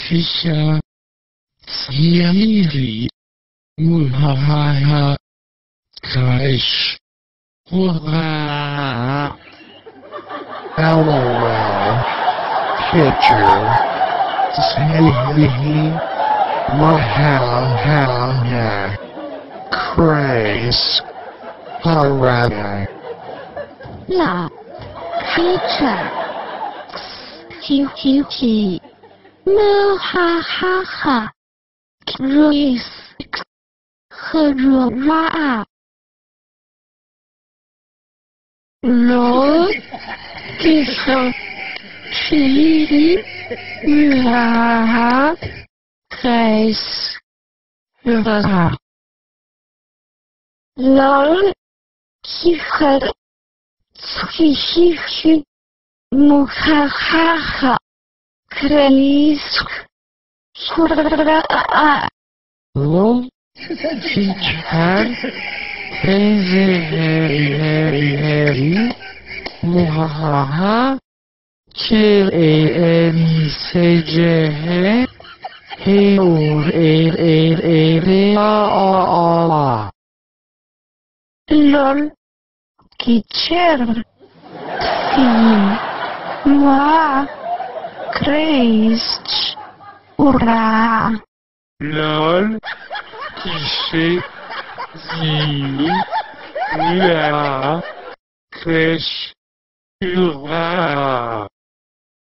Kicher, Tzihihi, Muhahaha, Kreisch, Hurrrraaaa, LOL, Kicher, Tzihihi, Muhahaha, Kreisch, Hurrrraaaa. La, Kicher, Tzihihi, Muhahaha, Kreisch, Hurrrraaaa. LOL, Kicher, Tzihihi, Muhahaha, Kreisch, Hurrrraaaa. LOL, Kicher, Tzihihi, Muhahaha, Kreisch, Hurrrraaaa. LOL, Kicher, Tzihihi, Muhahaha, Kreisch, Hurrrraaaa. LOL, Kicher, Tzihihi, Muhahaha, Kreisch, Hurrrraaaa. LOL, Kicher, Tzihihi, Muhahaha, Kreisch, Hurrrraaaa.